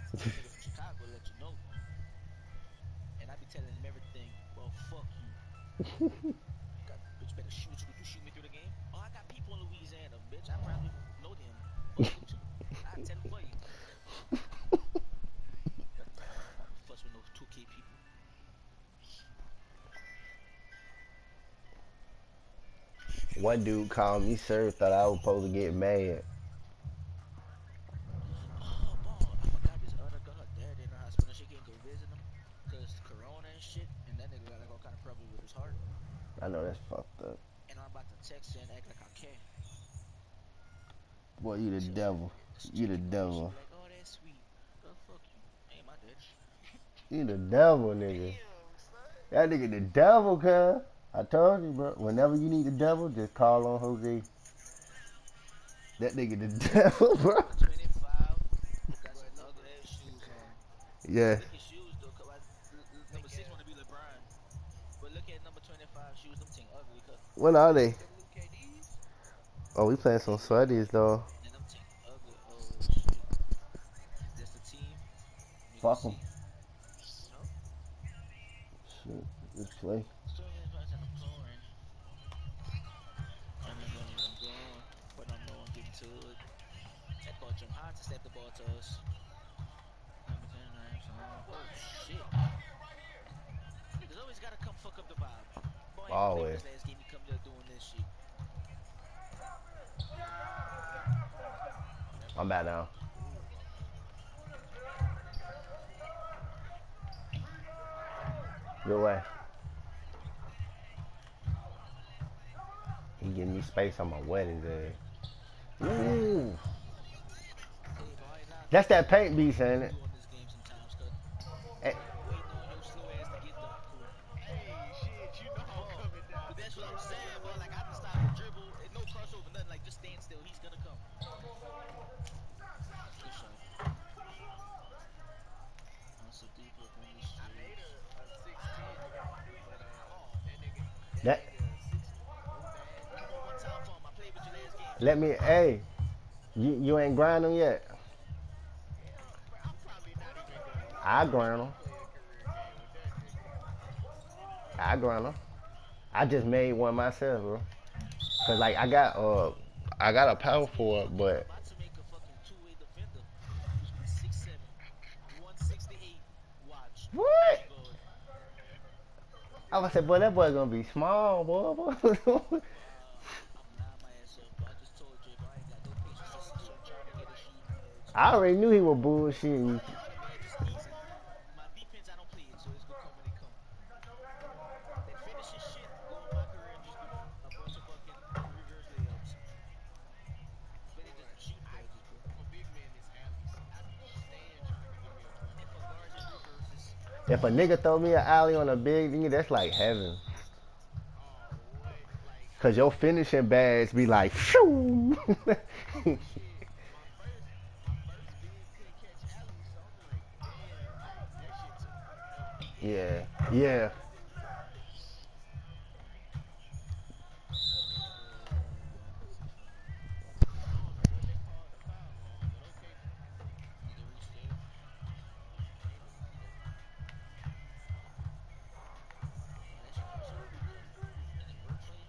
Nigga from Chicago let you know. And I be telling him everything. Well, fuck you. Got bitch better shoot you. Would you shoot me through the game? Oh, I got people in Louisiana, bitch. I probably know them. Fuck you too. I tell them for you. I don't fuss with no 2K people. One dude called me sir, thought I was supposed to get mad. Oh, ball. I forgot this other girl. Her dad in the hospital. She can't go visit him because corona and shit. And that nigga got like all kind of problems with his heart. I know that's fucked up. And I'm about to text her and act like I care. Boy, you the She'll be like, devil. she'll You check the in on me. She'll devil. be like, oh, that's sweet. Girl, fuck you. Ain't my daddy. You the devil, nigga. Damn, son. That nigga the devil, cuz. I told you, bro. Whenever you need the devil, just call on Jose. That nigga the devil, bro. Number 25 got some ugly ass shoes on. Yeah. Look at shoes though. Number 6 want to be LeBron. But look at number 25 shoes. Them thing ugly, cuz. What are they? Them new KDs? Oh, we playing some sweaties, though. And them thing ugly. Oh, shit. That's the team. You can Fuck them. see. Huh? Shit. Let's play. Still in price and I'm pouring. And I'm going, I'm going. But I'm no one getting to it. That ball jump high to snap the ball to us. Number 10 racks on. Oh, shit. Niggas always gotta come fuck up the vibe. Boy, I ain't playing Always. this last game. He come there doing this shit. Oh, that I'm ball back hit. now. Ooh. Good way. He give me space. I'm gonna wet his ass. Ooh. Hey, but I ain't lying though. That's that paint I beast, be ain't it? overdoing this game sometimes, cuz. Eh, Waiting on your slow ass to get dunked. Hey, shit, you know I'm Ball. coming down But there, that's what I'm little saying, brother. bro. Like, I can stop a dribble. No crossover, nothing. Like, just stand still. He's gonna come. Good shot. I'm so deep up in these I made streets. a 6'10", but Oh. that that. nigga 6'4", bad. Come on, one time for him. I played with you last game, Let G. me. Hey, you ain't grind them yet. Hell, bro, I'm probably not even gonna I try grind to them. play a career game with that nigga. I grind them. I just made one myself, bro. Cause like I got a power forward, I'm but about to make a fucking two-way defender who's gonna be 6'7", 168. Watch. what? Oh, God. I was say, boy, that boy gonna be small, boy. I'm lying my ass off, but I just told Jay, but I ain't got no patience to see him trying to get a shooting edge. I already knew he was bullshitting. My shooting edge is easy. My defense, I don't play it, so it's gonna come when it come. That finishing shit, go in my career and just do a bunch of fucking reverse layups. But they just Boy, be shooting I edges, bro. I'm a big man. This alleys, I be staying trying to give me a And for 25 guards, footer. just reverses. If a nigga throw me an alley on a big nigga, that's like heaven. Oh, what? Like Cause your finishing bags be like, shoo. shit. My first big couldn't catch alleys, so I'm like, damn, like that shit took forever to get. yeah, yeah. That's a foul. I don't know what they called the foul on, but okay. Nigga reached there. I ain't even see that. Oh, that shit crossover pretty good. And it worked for you.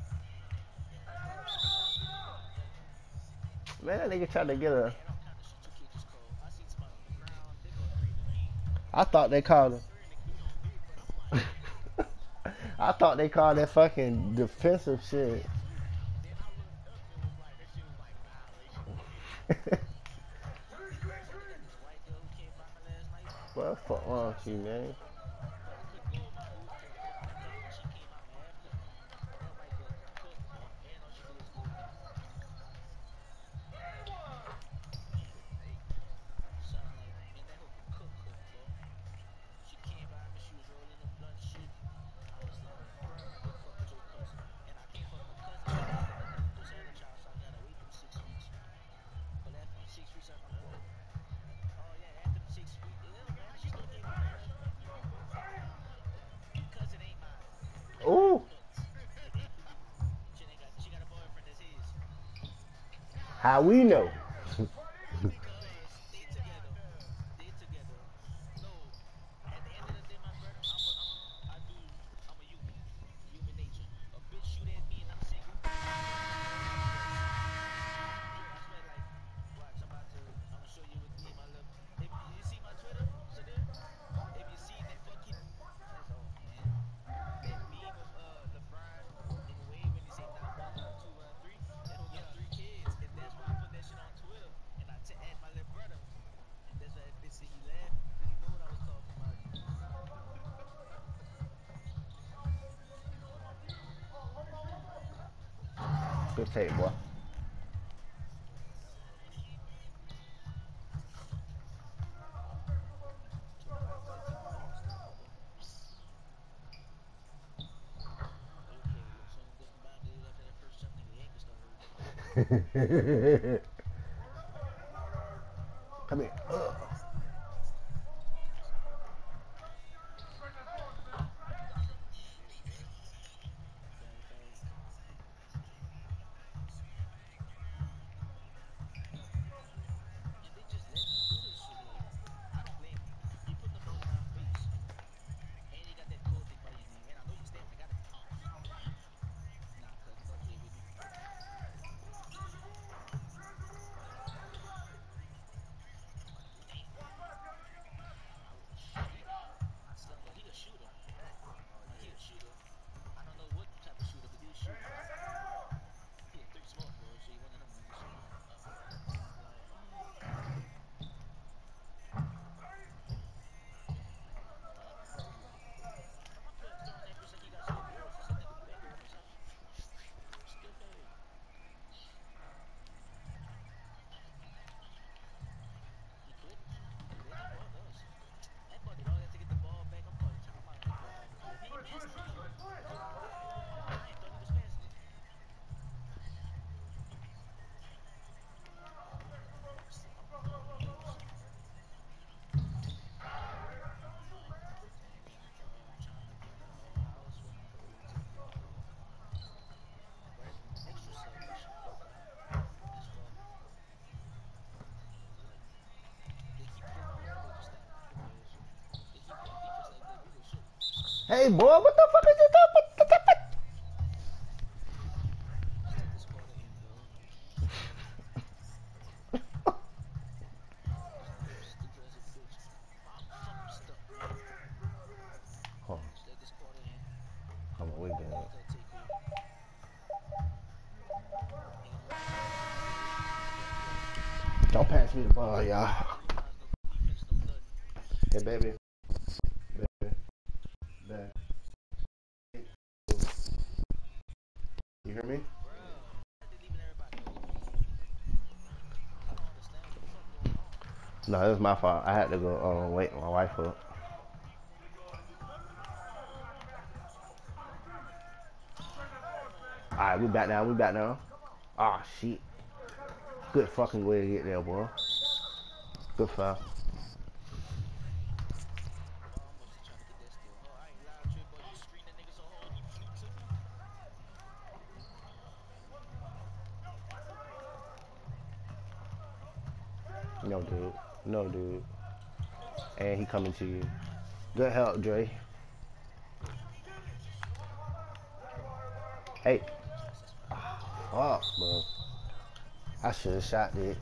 Man, that nigga tried to get a. Man, all kind of shit 2K just called. I seen somebody on the ground. They called three in the lane. I thought they called him. Three in the key on me, but I'm like, I thought they called that fucking defensive I shit. did too. Then I looked up and was like, that shit was like violation again. So they got this white girl who came by me last night. What the fuck wrong with you, man? Cause I couldn't go in my hoop because the internet cut off. She came out after. That white girl can cook, boy. And all she do is go in. Hey, Sound like, man, that hoe can cook, boy. She came by me. She was rolling the blunt shit. I was like, go fuck with your cousin. And I can't fuck her cousin because my cousin just had a child, so I gotta wait them 6 weeks. But after them 6 weeks, I can fuck. Oh yeah, after them 6 weeks, it don't matter. She still gave me pussy. Your cousin ain't mine. I got Ooh, no nuts. She got a boyfriend that's his. how we know? boy, that nigga Cause they ain't together. goddamn. They See, he laughing because he know what I was talking about. Good tape, boy. Told him I ain't got time. He ain't stop, bro. Oh, your play. As soon as he go from behind it after that first jump, nigga, the ankle start hurting. Come here. Ugh. Shit, bro. Bang. And they just letting him do this shit. Like, I don't blame him. You putting the ball in our face. And you got that cool thing by your name. And I know your stamina got it. Oh, nah, cousin, don't play with me. Damn. Oh, shit. I slung though. He a shooter. He a shooter. I don't know what type of shooter, but he's a shooter. He a three smoke, bro. So he one of them niggas. Like, I'm throwing that bitch like he got some awards. This nigga bigger on his house. Stiff head. He couldn't. They just bugged us. That boy did all that to get the ball back. I'm calling timeout on that boy having clip. He missed. I ain't thought he was passing it. I'm calling plays. I'm trying to bring the whole house with my hoes in it. Bro, that's being extra selfish. As fuck. Like, they keep playing. Oh, my boy just stopped. Good pass. They keep playing defense like that. We go shoot. Hey, boy, what the fuck is this? Let's take this quarter in, bro. This nigga stupid as a bitch. Oh, fuck, I'm stuck, man. Hold on. Let's let this quarter in. Hold on, we They good. got that takeover. Nigga know my name. Yup. Don't pass me the ball, y'all. 3 rounds, no defense, no nothing. Hey, baby. Baby. Baby. You hear me? Bruh, they leaving everybody open. I don't understand what the fuck going on. No, it was my fault. I had to go wait my wife up. Alright, we back now. We back now. Ah, shit. Good fucking way to get there, boy. Good foul. Oh, I must have tried to get that steal. Oh, I ain't lied to you, boy. You screen that nigga so hard, he flew to me. No, dude. No, dude. And he coming to you. Good help, Dre. Hey. Yes, that's foul. Fuck, bro. I should have shot it.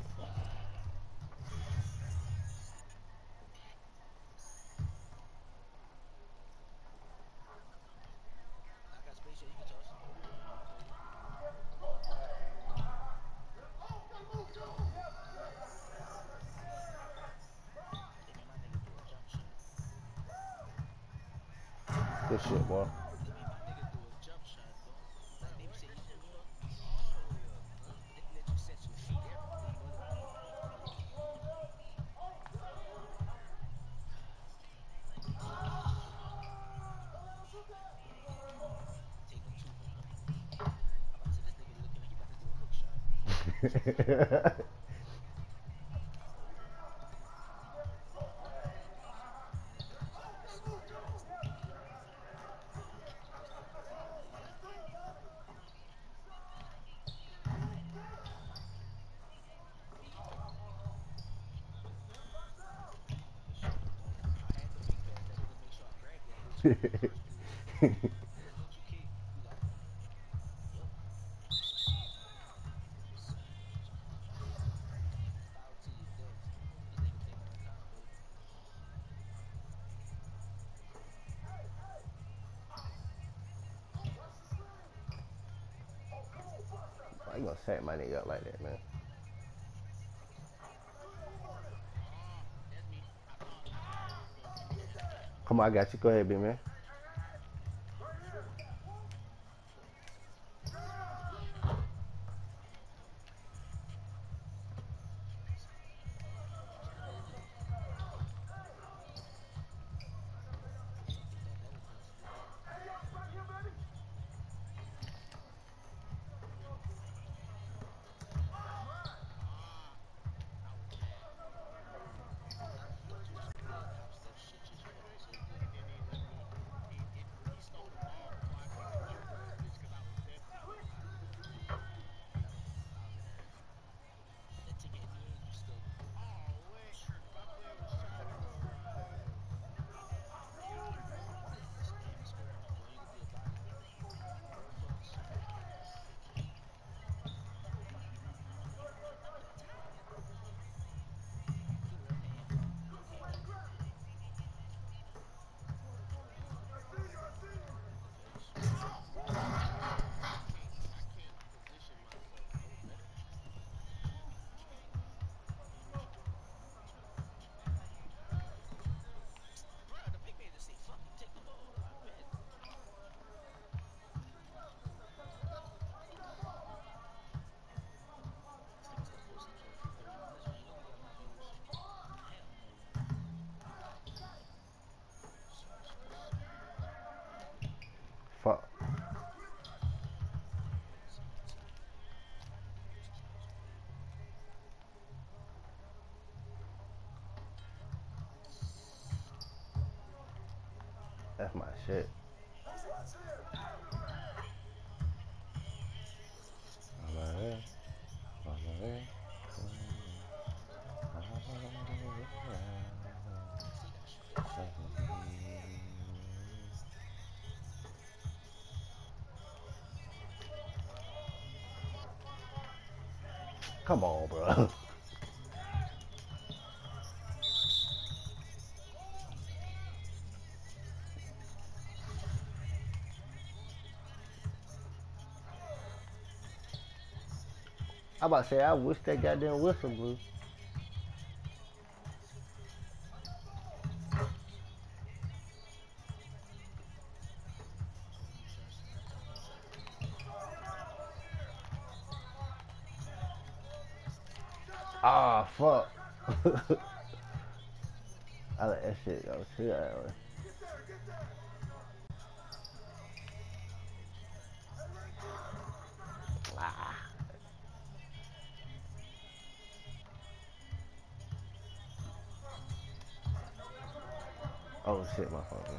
Now I got space here. You can toss. I'll take it. They made my nigga do a jump shot. Good shit, boy. They made my nigga do a jump shot, bro. Like they be saying, you can fuck me all the way up. But they let you set your feet, everything, brother. Take them two from him. I'm about to say this nigga looking like he about to do a hook shot. This nigga suck. This nigga lame. Good shot, though. I had to fake pass that hook and make sure I grabbed that bitch on the first period. As long as you kick, you got it. Yup. Savage. Foul to your death. This nigga think on the combo. Why you gonna set my nigga up like that, man? That's me. Come on, I got you. Go ahead, big man. And then he let me. He stole the ball before I could even dribble this bitch because I was definitely gonna lie. That ticket in the end, you still Oh wait, my man was trying to go around him. Hey, I'm scoring enough, bro. You could be a body. Real fucking soon. Number that time. He left hand. Okay. Good pace. I can't position myself no better. Bro, the big man just say, fuck it, take the ball. I bet. Nigga said post ups every 30 minutes, man. You know we got reviews. Hell no. Fuck. That's my shit. See, you gotta shoot that shit. Come on, bro. I about to say, I wish that goddamn whistle blew. So you shots, no shot. Ah, fuck. I let that shit go too that way. Ah. Oh shit, my phone.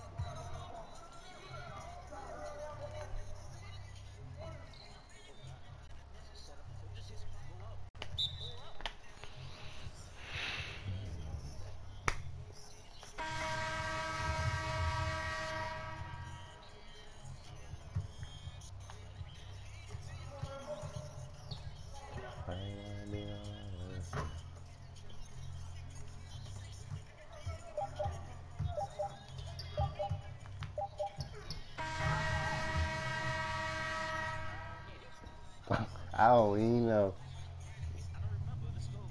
Oh, God. It's a setup before. Just hit some. Go up. Go up. I don't need it. I don't even know. I don't remember the score.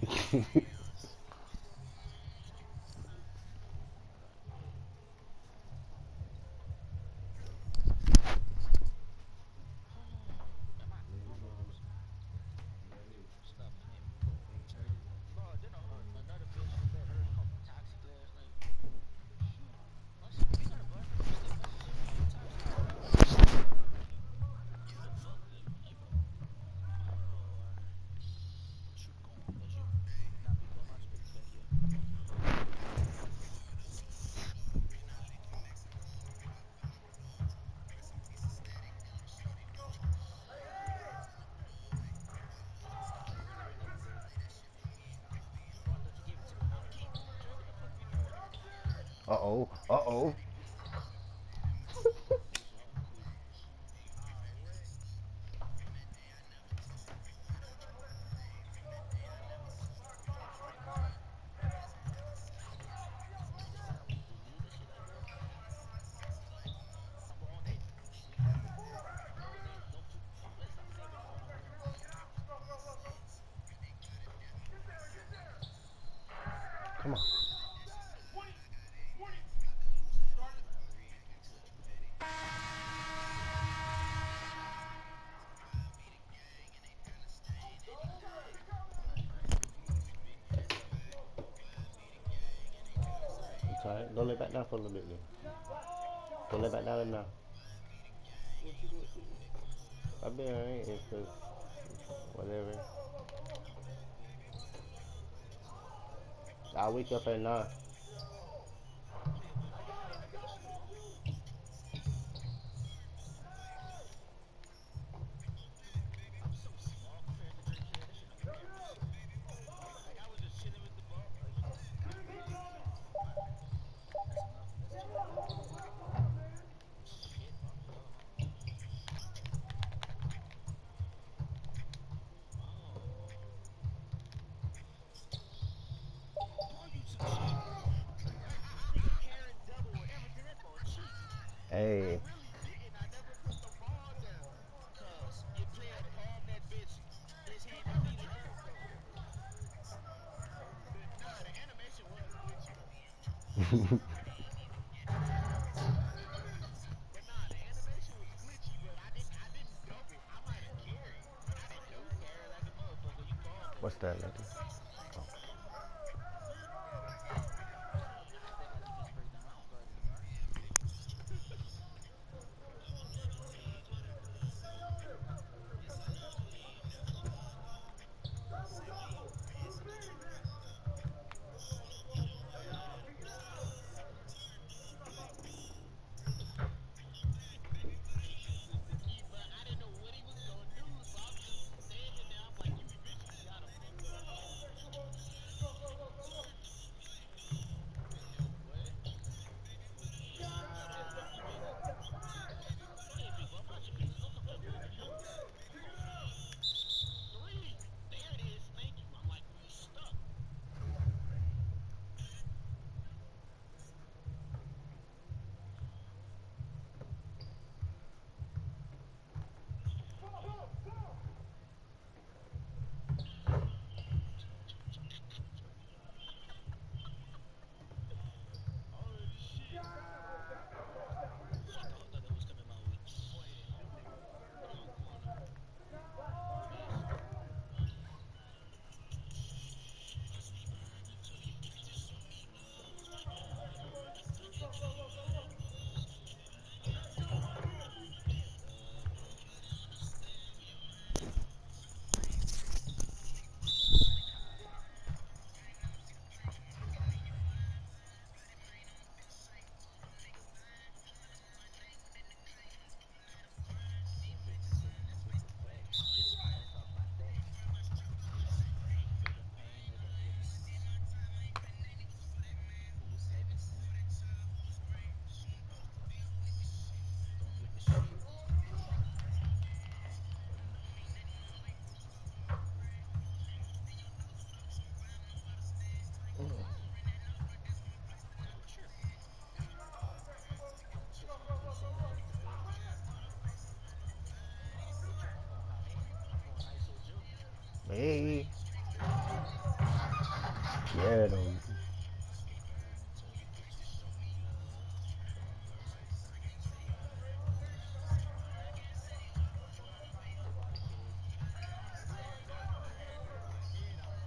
Am I almost? Stop playing me. Bro, then another bitch from bet her called me toxic last night. I said, what's up, bro? I know you still messaging me. You toxic as fuck. The fuck? Like, oh, alright. Shoot gone. That's you. Nah, big bum. I'll just put this back here. Alright, there we go. Oh, I thought you gave it to me. No, I can't. Trey, what the fuck are we doing? Uh-oh. Uh-oh. These y'all are cool. Oh wait. Nigga said I was just leave this shit like that. I'm on it. I'm on it. Don't you? Let's stop saying we going on one. Come on. alright. Go lay back down for a little bit then. Go lay back down now. What you doing? I've been alright. It's just whatever. I'll wake up at 9. I'm so small compared to Drake Hill. That shit don't make no sense. Like I was just chilling with the ball. Like I'm big. That's enough. That's too much. Shit, bump it up, huh? Oh, boy, you some shit. Heron double with everything. That boy cheap. I Hey. really didn't. I never put the ball down. Cause your player palmed that bitch. His hand immediately up though. Nah, the animation was glitchy though. But nah, the animation was glitchy, but I didn't double. I might have carried, but I didn't You double. carry like a motherfucker. You palmed that What's bitch. that, lady? That's my defensive breakdown. I don't guard anybody. But I didn't know what he was gonna do, so I'm just standing there. I'm like, you eventually gotta fuck up. Yo, boy. Hey, big bro, mind your business. Don't come jumping over me. Three. There it is. Thank you. I'm like, we stuck. Oh shit. I thought that was coming my way. Boy, them niggas blue corner. Beast. Invictus and invictus back. Let's talk about that. Feel the pain of the innocence. Who was heaven sent. Going with the shits. I'm tripping. Shit's gonna quit saying invictus back. Quit tripping. I'm going hot hand. I'm going ISO Joe. Hey. Yeah, though. Skateboarding until you get to show me love. Say I was. Nobody cares. Head out.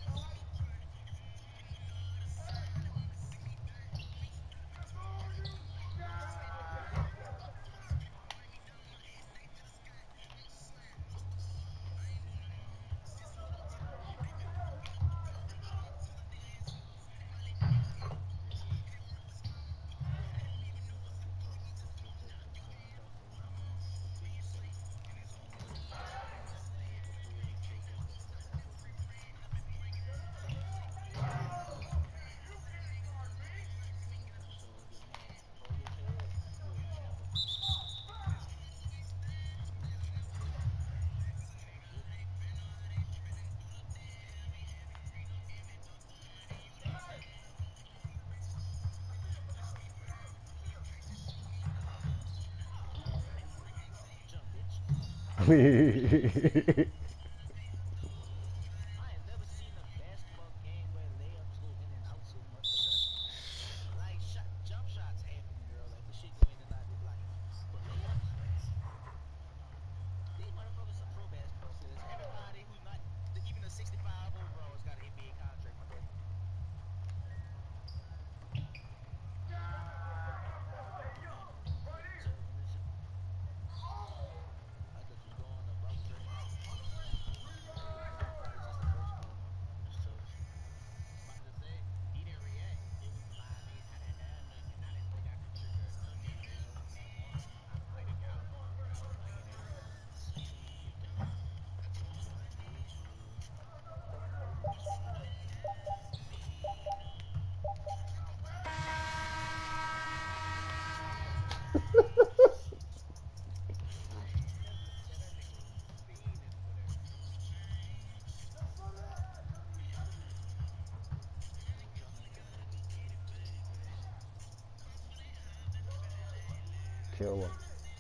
Don't even know what you're talking, but you're taking time off of my mind. But be safe. Only if you call my name before you take a step. So if your man hold your head, you're a champ. Good. Jump, bitch. I ain't never seen a basketball game where layups go in and out so much. Like jump shots happen in real life, but shit go in and out like. But layups, these motherfuckers are pro basketball players. Everybody who's not even a 65 overall has got an NBA contract, my boy. Kill him.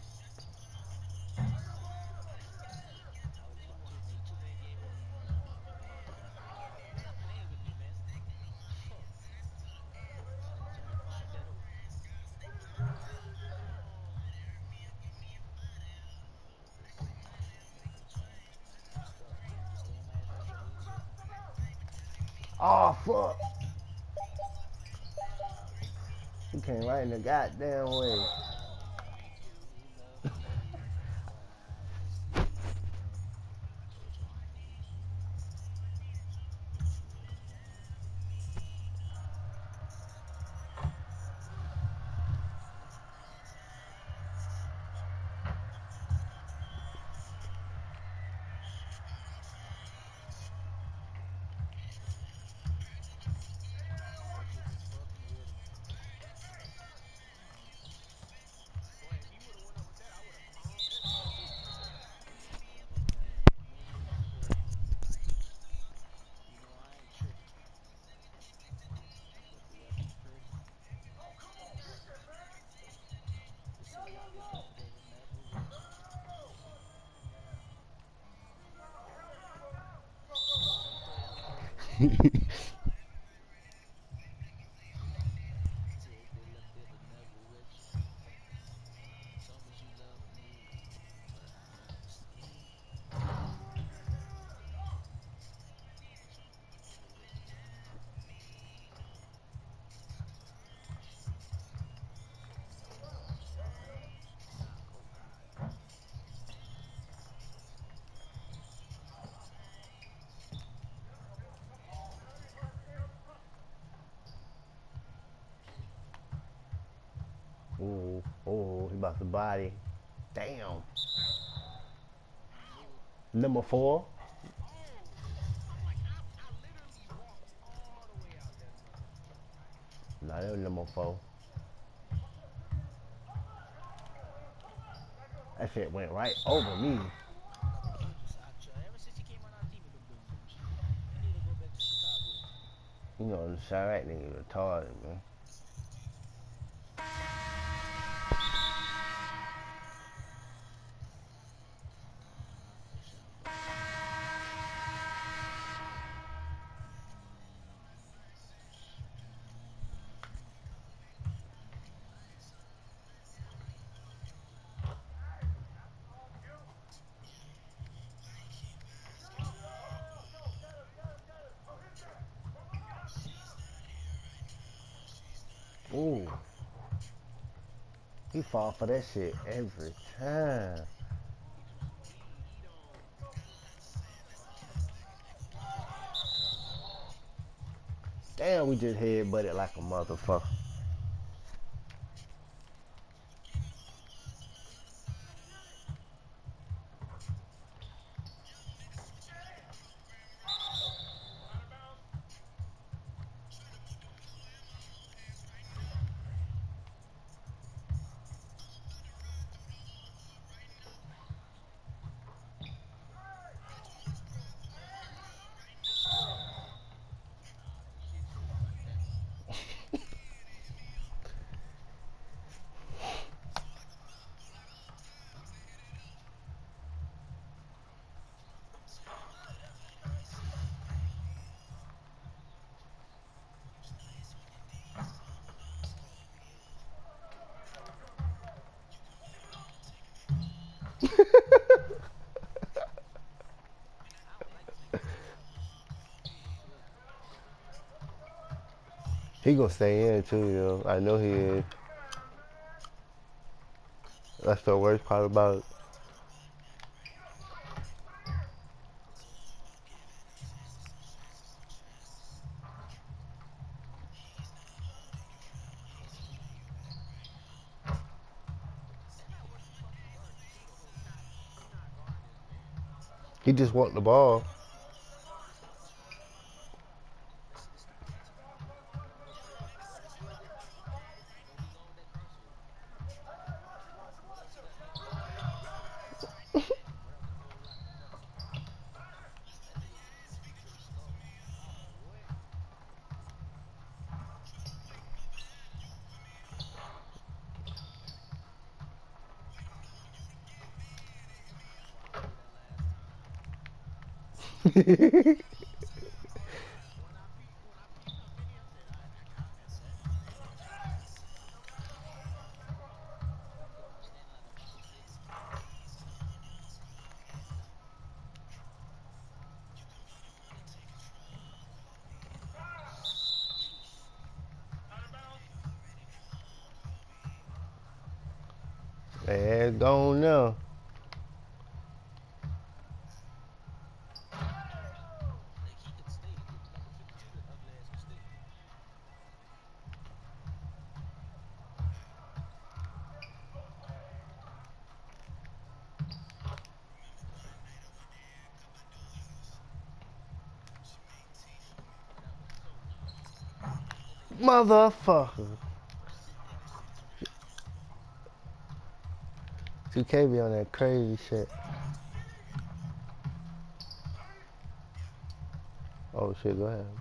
I was fuck too many games with me, man. Stop playing with me, man. Fuck. Sorry, shoot that hoe. Good stuff, man. Just stay on my ass right straight. It's over. Oh fuck! He came right in the goddamn way. You love me, but I deceive you. I told you I'd lose you, but you wouldn't let me. They just fucking with him. Boy, if he would have went up with that, I would have calmed that bitch too. Whatever, man. We ain't even fuck. You know I ain't tripping. But the ref is tripping. This is like the cup that was never rich. Don't throw that hoe further, okay? Take that left that was never with you. Told me you love me, but I deceive you. But you wouldn't let me. Oh God. Ooh, ooh, he about to body. Damn. I knew it. Number 4. Oh, I'm like, I literally walked all the way out that motherfucker. Nah, that was number 4. That shit went right over me. Like I told you, ever since he came on our team, he been doing dumb shit. He need to go back to Chicago. You know, the Chirac nigga retarded, man. Ooh. He fall for that shit every time. He don't. Damn, we just headbutted like a motherfucker. Nah, that shit shouldn't have went that way. I don't like when niggas stay out. They tripping. He gonna stay in too, yo. I know he is. That's the worst part about it. That's not what he fucking does. He see the whole shot. He not guarding his man. He just want the ball. This the pass if you want. You wanna go straight? Go this way. Go be long with that crossover. What else he got in his bag? What else? A whole lot of nothing. That nigga pretty slow. What? When I peeped her mini, I said, I got him at seven. Here we go. I'm standing like a muscle six. Sheesh. Man, gone now. Like he could stay. The number 52, that ugly ass could stay. That was so easy. That nigga just Motherfucker. 2K be on that crazy shit. Oh shit, go ahead.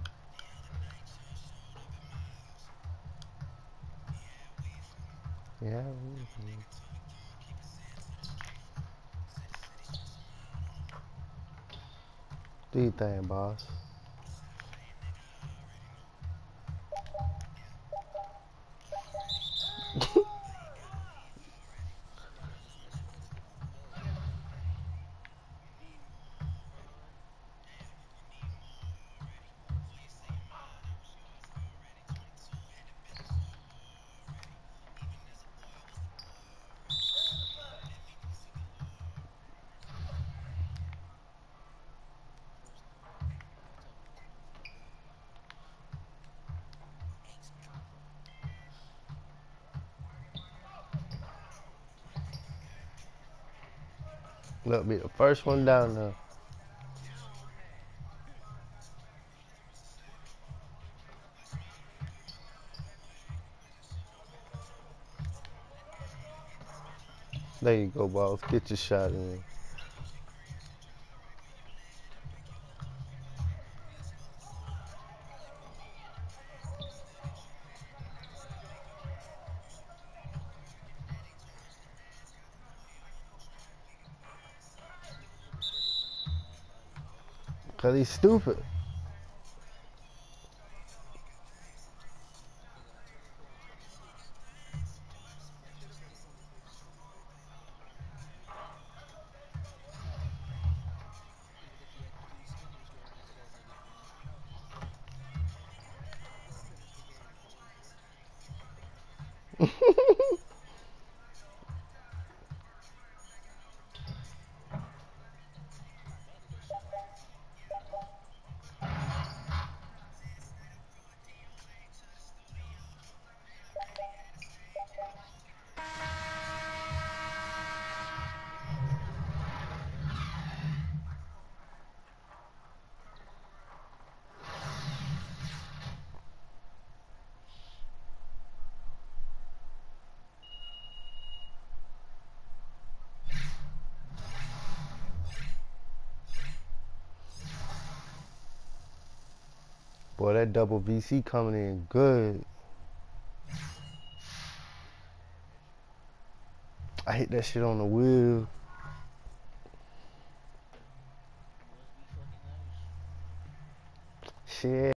Yeah. Do your thing, boss. That nigga just missed me with a different pass. First down. Tell me what you want from me, baby. Ask me. Look, be the first one down there. Down bad. There you go, boss. Get your shot in. Nigga Brady running his mouth out here, folks. Cause he's stupid. Nigga got 24 and 26. That should have been a 24-7. Even if he had to do skin, he was going after that nigga, man. I'm gonna finish the game over. I'm mad at that shit. Boy, that double VC coming in good. I hit that shit on the wheel. Must be fucking nice. Shit.